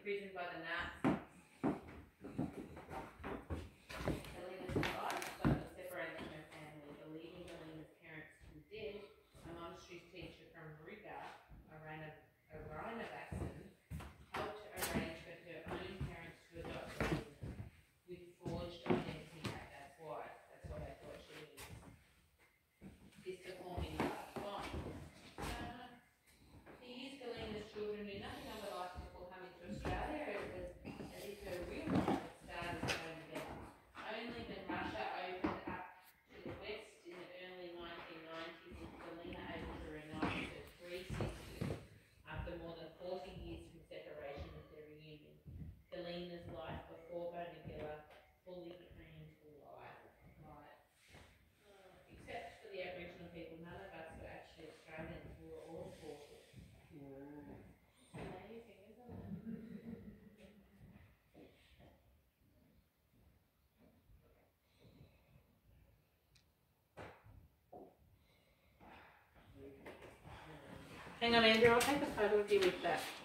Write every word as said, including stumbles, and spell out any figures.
imprisoned by the Nazis. Galena's life, but was separated from her family, believing Galena's parents to be dead. A monastery teacher from Riga, Irina Vaxon, helped arrange for her own parents to adopt Galena with forged identity. That's why. That's why they thought she was. This performing art gone. Uh, for years, Galena's children knew nothing of her life before coming to Australia. It was as if her real life had started going together. Only when Russia opened up to the west in the early nineteen nineties was Galena able to reunite her three sisters after more than forty years from separation with their reunion. Galena's life before Bonegilla fully came to life. Right. Uh, except for the Aboriginal people, none of us were actually Australians. We were all forced. Amazing, isn't it? Hang on, Andrew, I'll take a photo of you with that.